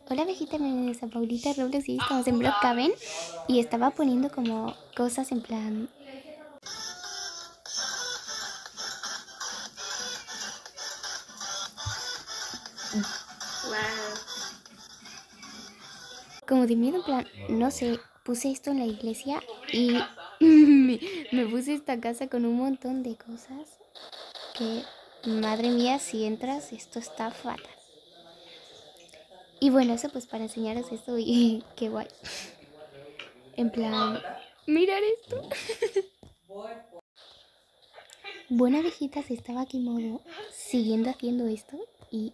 Hola abejita, me a Paulita Robles y estamos en Brookhaven y estaba poniendo como cosas en plan... Como de miedo, en plan, no sé, puse esto en la iglesia y me puse esta casa con un montón de cosas que, madre mía, si entras, esto está fatal. Y bueno, eso pues para enseñaros esto y qué guay. En plan, mirar esto. Buena abejita se estaba aquí modo siguiendo haciendo esto y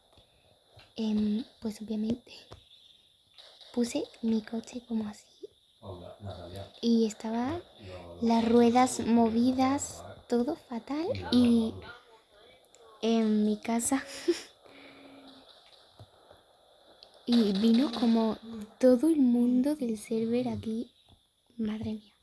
pues obviamente puse mi coche como así y estaba las ruedas movidas, todo fatal y en mi casa y vino como todo el mundo del server aquí, madre mía.